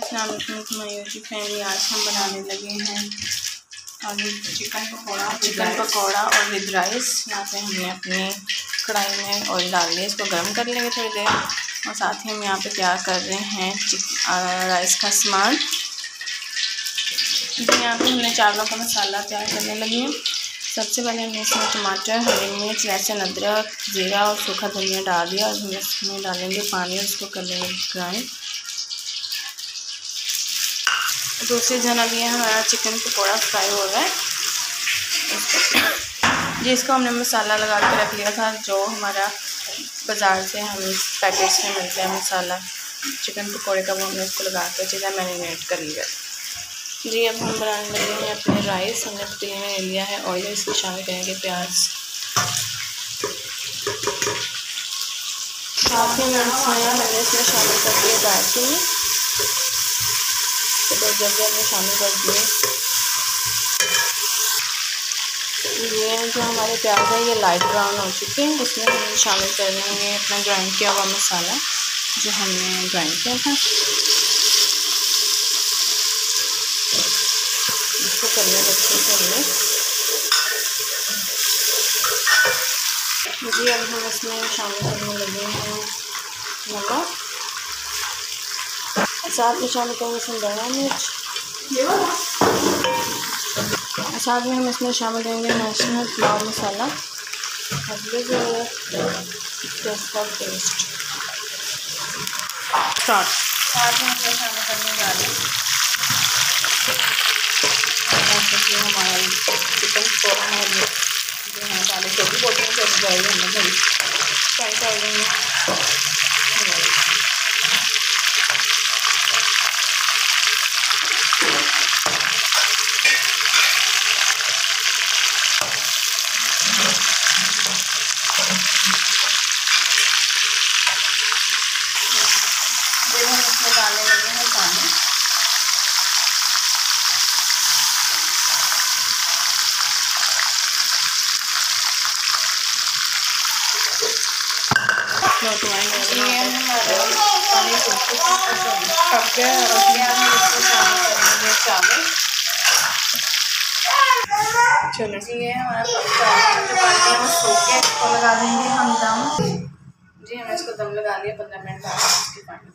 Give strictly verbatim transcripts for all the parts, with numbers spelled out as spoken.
अस्सलाम वालेकुम my YouTube family. आज हम बनाने लगे हैं आलू चिकन पकौड़ा चिकन पकौड़ा और विद राइस। यहाँ पे हमने अपने कढ़ाई में ऑयल डाल लिया, इसको गर्म कर लेंगे थोड़ी देर। और साथ ही हम यहाँ पे तैयार कर रहे हैं राइस का सामान। तो यहाँ पे हमने चावलों का मसाला तैयार करने लगे हैं। सबसे पहले हमने इसमें टमाटर, हरी मिर्च, लहसुन, अदरक, जीरा और सूखा धनिया डाल दिया। और हम इसमें डालेंगे पानी और इसको कर लेंगे ग्राइंड। दूसरी जगह भी हमारा चिकन पकौड़ा फ्राई हो रहा है जी। इसको हमने मसाला लगा के रख लिया था, जो हमारा बाज़ार से हम पैकेट्स में मिलता है मसाला चिकन पकौड़े का, वो हमने इसको लगा के अच्छी तरह मैरिनेट कर लिया जी। अब हम बनाने लगे हैं अपने राइस। हमने पतीले में ले लिया है ऑयल, इसमें शामिल करेंगे प्याज। साथ ही मैंने इसमें शामिल कर दिया दालचीनी, तो दो जल्दी हमने शामिल कर दिए। ये जो हमारे प्याज है ये लाइट ब्राउन हो चुके हैं। इसमें हम शामिल कर देंगे अपना ग्राइंड किया हुआ मसाला जो हमने ग्राइंड किया था। इसको करने अच्छे से हमने जी। अब हम इसमें शामिल करने लगे हैं नमक, साथ में शामिल करेंगे इसमें धनिया मिर्च, साथ में हम इसमें शामिल करेंगे नेशनल पुलाव मसाला, हल्दी टेस्ट पेस्ट, साथ में हम शामिल करने वाले हमारा चिकन पकौड़ा है जो है सारे छोटी बोटियों से बॉयल हमने घड़ी फ्राई कर देंगे। हम इसमें डालने लगे हैं पानी। ये हमारा पानी पक गया और उसमें हम इसको शामिल करेंगे चावल। चलो जी, ये हमारा चावल जो पानी है वो सूख के इसको लगा देंगे हम दम जी। हमने इसको दम लगा लिया पंद्रह मिनट बाद इसकी पानी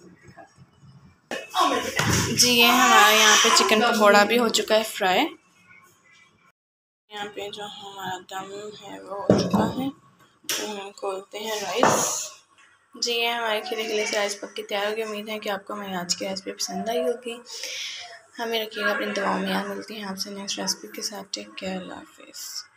दिखाते जी। ये हमारा यहाँ पे चिकन पकौड़ा भी हो चुका है फ्राई। यहाँ पे जो हमारा दम है वो हो चुका है, तो हम खोलते हैं राइस जी। ये हमारे खिले खिले से राइस पक के तैयार हो गई। उम्मीद है कि आपको हमारी आज की रेसिपी पसंद आई होगी। हमें रखिएगा अपनी दुआओं में। याद मिलती हैं आपसे नेक्स्ट रेसिपी के साथ। टेक केयर, अल्लाह हाफिज़।